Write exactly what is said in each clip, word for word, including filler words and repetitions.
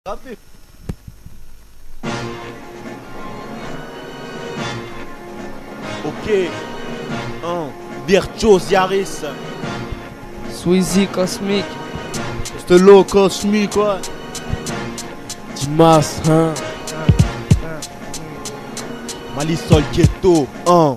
Rappé. Ok. Un. Virtuose Yaris. Sweezy Cosmic. C'était low cosmique, ouais. Dimas, hein. Malisol Ghetto. Un.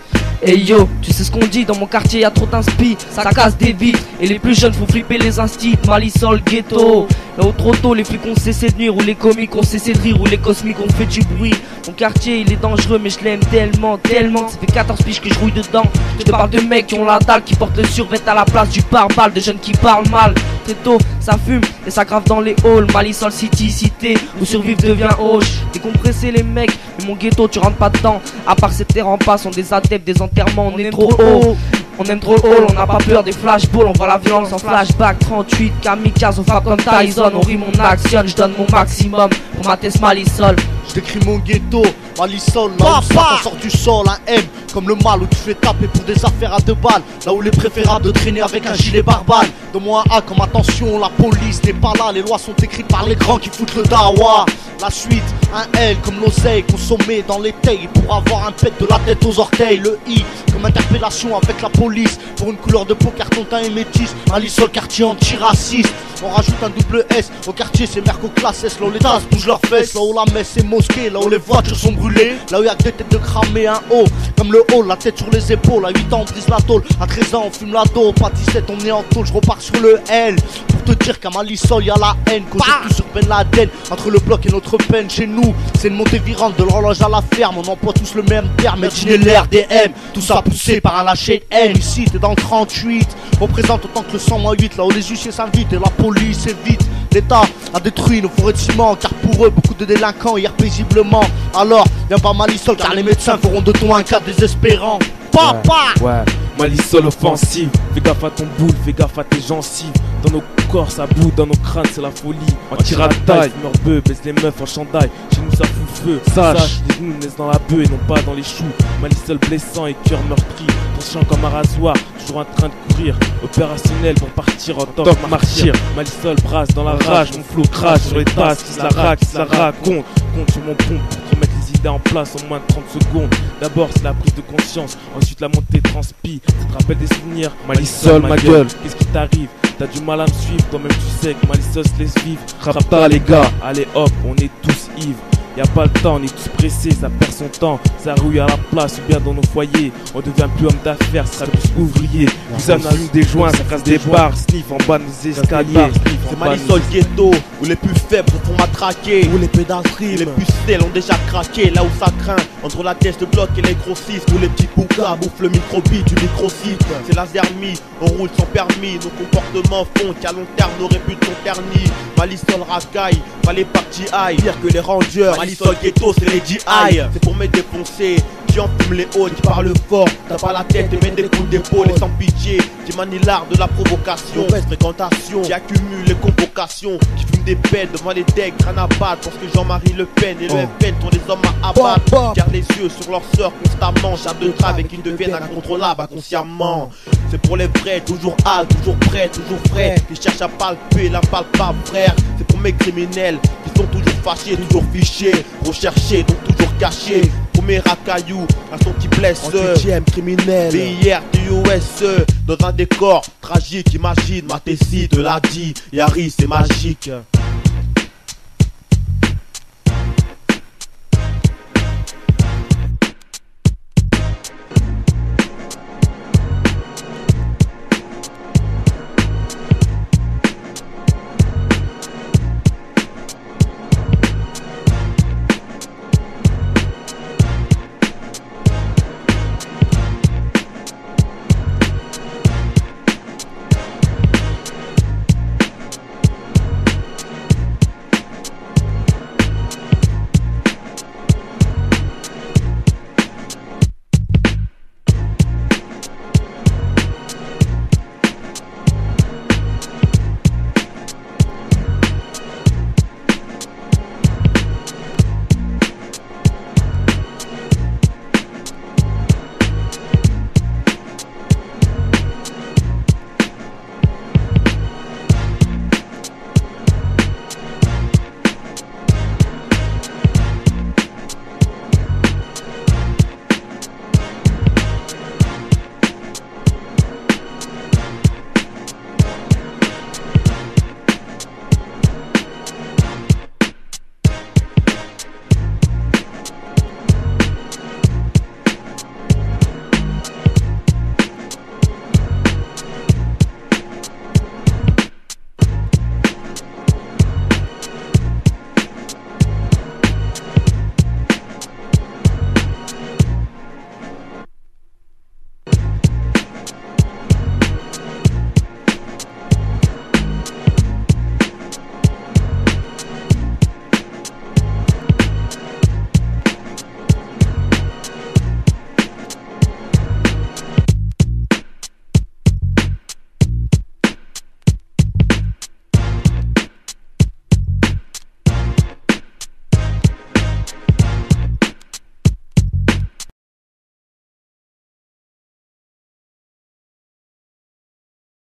Hey yo, tu sais ce qu'on dit dans mon quartier, y'a trop d'inspi, ça casse des vies. Et les plus jeunes font flipper les instits, Malisol Ghetto. Là où trop tôt les flics ont cessé de nuire, ou les comiques ont cessé de rire, ou les cosmiques ont fait du bruit. Mon quartier il est dangereux mais je l'aime tellement, tellement que ça fait quatorze piges que je rouille dedans. Je te parle de mecs qui ont la dalle, qui portent le survêt à la place du pare-balles, de jeunes qui parlent mal. Très tôt ça fume et ça grave dans les halls, Malisol City, cité où survivre devient hoche. Décompresser les mecs, mais mon ghetto tu rentres pas dedans. À part ces terres en bas sont des adeptes des enterrements, on est trop haut. On aime trop le hall, on n'a pas peur des flashballs, on voit la violence en flashback. Trente-huit kamikazes, on frappe comme Tyson, on rime, on actionne, je donne mon maximum pour ma thèse Malisol. Je décris mon ghetto, Malisol, là où ça sort du sol, un M comme le mal où tu fais taper pour des affaires à deux balles. Là où il est préférable de traîner avec un gilet barbare. Donne-moi un A comme attention, la police n'est pas là, les lois sont écrites par les grands qui foutent le dawa. La suite, un L comme l'oseille consommé dans les tailles pour avoir un pet de la tête aux orteils. Le I comme interpellation avec la police pour une couleur de peau cartontin et métis. Malisol quartier antiraciste. On rajoute un double S au quartier, c'est Merco classe S. Là où les tasses bougent leurs fesses, là où la messe est mosquée, là où les voitures sont brûlées, là où y'a que des têtes de cramé, un O comme le hall, la tête sur les épaules. À huit ans on brise la tôle, à treize ans on fume la dos, pas dix-sept on est en tôle, je repars sur le L. Pour te dire qu'à Malisol y'a la haine, cause tout sur Ben Laden. Entre le bloc et notre peine, chez nous c'est une montée virante de l'horloge à la ferme. On emploie tous le même terme, imaginez l'R D M. Tout ça poussé par un lâcher de haine. Ici t'es dans le trente-huit, représente autant que le cent huit. Là où les huissiers s'invitent et la police évite. L'État a détruit nos forêts de ciment, car pour eux beaucoup de délinquants hirent paisiblement. Alors viens pas Malisol, car les médecins feront de toi un cas désespérant. Papa ouais, ouais, Malisol offensive. Fais gaffe à ton boule, fais gaffe à tes gencives. Dans nos corps ça bout, dans nos crânes c'est la folie. En tir à taille, meurs bœuf, baisse les meufs en chandail. Chez nous ça fout feu, sache, les genoux naissent dans la bœuf et non pas dans les choux. Malisol blessant et cœur meurtri, ton chant comme un rasoir, toujours en train de courir. Opérationnel pour partir en tant que martyr. Malisol brasse dans la rage, mon flot crache sur les tasses qui se la raquent, qui se la raconte. Compte sur mon pompe pour te mettre les idées en place en moins de trente secondes. D'abord c'est la prise de conscience, ensuite la montée transpi. Tu te rappelles des souvenirs, Malisol ma gueule, qu'est-ce qui t'arrive? T'as du mal à me suivre, toi-même tu sais que Malisol se laisse vivre. Rapta les gars, allez hop, on est tous ivres. Y'a pas le temps, on est tous pressés, ça perd son temps. Ça rouille à la place ou bien dans nos foyers. On devient plus homme d'affaires, ça sera plus ouvrier. Nous en allume des joints, ça casse des barres. Sniff en bas de nos escaliers. C'est Malisol Ghetto, où les plus faibles se font matraquer, où les pédales riment, les pucelles ont déjà craqué. Là où ça craint, entre la tête de bloc et les grossistes, où les petits boucas bouffent le microbit du microsite. C'est la zermie, on roule sans permis. Nos comportements font qu'à long terme nos réputes sont ternis. Malisol racaille, pas les parties high, pire que les rangers. Malisol Ghetto c'est les G I, c'est pour me défoncer. J'en fume les hauts, qui parlent fort, t'as pas la tête et mets des coups d'épaule et sans pitié. Qui manie l'art de la provocation, mauvaise fréquentation, qui accumule les convocations, qui fume des pelles devant les decks, crâne à battre. Parce que Jean-Marie Le Pen et le F N sont des hommes à abattre. Garde les yeux sur leur sœur constamment, chape de trave et qu'ils deviennent incontrôlables inconsciemment. C'est pour les vrais, toujours hâle, toujours prêts, toujours frais, qui cherchent à palper l'impalpable frère. C'est pour mes criminels qui sont toujours fâchés, toujours fichés, recherchés, donc toujours cachés. Pour mes racailloux, un son qui blesse, antième criminel, B I R du U S E, dans un décor tragique, imagine, ma tessie te l'a dit, Yaris c'est magique.